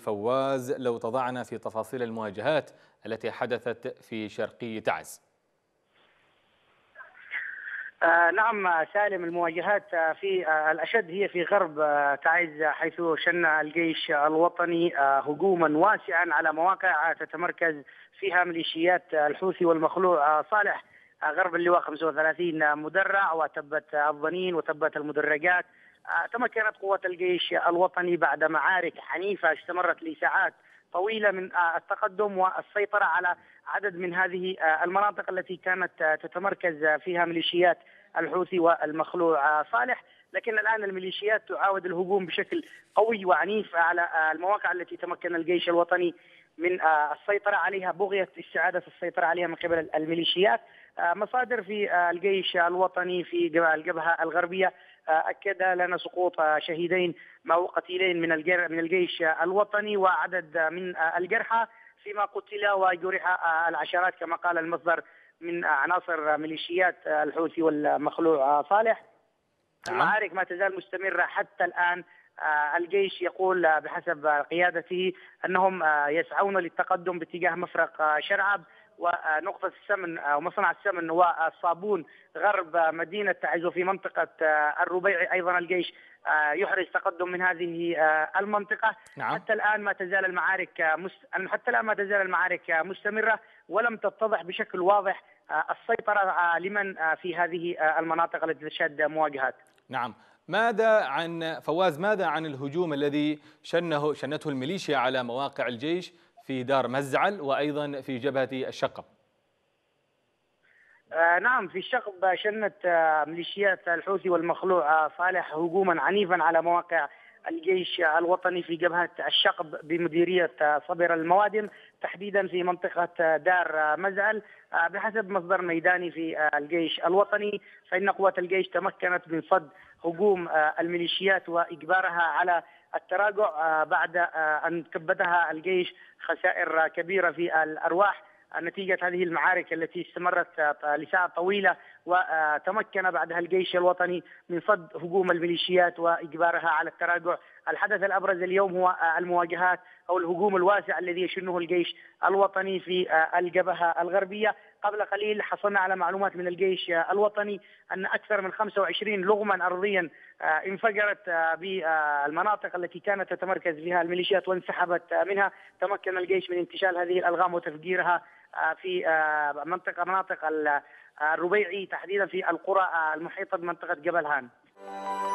فواز، لو تضعنا في تفاصيل المواجهات التي حدثت في شرقي تعز. نعم سالم، المواجهات في الأشد هي في غرب تعز، حيث شن الجيش الوطني هجوما واسعا على مواقع تتمركز فيها ميليشيات الحوثي والمخلوع صالح، غرب اللواء 35 مدرع وتبت الضنين وتبت المدرجات. تمكنت قوة الجيش الوطني بعد معارك عنيفة استمرت لساعات طويلة من التقدم والسيطرة على عدد من هذه المناطق التي كانت تتمركز فيها ميليشيات الحوثي والمخلوع صالح. لكن الآن الميليشيات تعاود الهجوم بشكل قوي وعنيف على المواقع التي تمكن الجيش الوطني من السيطرة عليها، بغية استعادة السيطرة عليها من قبل الميليشيات. مصادر في الجيش الوطني في الجبهة الغربية أكد لنا سقوط شهيدين أو قتيلين من الجيش الوطني وعدد من الجرحى، فيما قتل وجرح العشرات كما قال المصدر من عناصر ميليشيات الحوثي والمخلوع صالح. المعارك ما تزال مستمرة حتى الآن. الجيش يقول بحسب قيادته أنهم يسعون للتقدم باتجاه مفرق شرعب ونقطة السمن أو مصنع السمن والصابون غرب مدينة تعز في منطقة الربيع. أيضا الجيش يحرز تقدم من هذه المنطقة. نعم. حتى الآن ما تزال المعارك مستمرة، ولم تتضح بشكل واضح السيطرة لمن في هذه المناطق التي تشهد مواجهات. نعم. ماذا عن الهجوم الذي شنته الميليشيا على مواقع الجيش في دار مزعل وأيضا في جبهة الشقب؟ نعم، في الشقب شنت ميليشيات الحوثي والمخلوع صالح هجوما عنيفا على مواقع الجيش الوطني في جبهة الشقب بمديرية صبر الموادم، تحديدا في منطقة دار مزعل. بحسب مصدر ميداني في الجيش الوطني فإن قوات الجيش تمكنت من صد هجوم الميليشيات وإجبارها على التراجع بعد أن كبدها الجيش خسائر كبيرة في الأرواح نتيجة هذه المعارك التي استمرت لساعات طويلة، وتمكن بعدها الجيش الوطني من صد هجوم الميليشيات وإجبارها على التراجع. الحدث الأبرز اليوم هو المواجهات أو الهجوم الواسع الذي يشنه الجيش الوطني في الجبهة الغربية. قبل قليل حصلنا على معلومات من الجيش الوطني أن أكثر من 25 لغما أرضيا انفجرت بالمناطق التي كانت تتمركز فيها الميليشيات وانسحبت منها. تمكن الجيش من انتشال هذه الألغام وتفجيرها في مناطق الربيعي، تحديدا في القرى المحيطة بمنطقة جبل هان.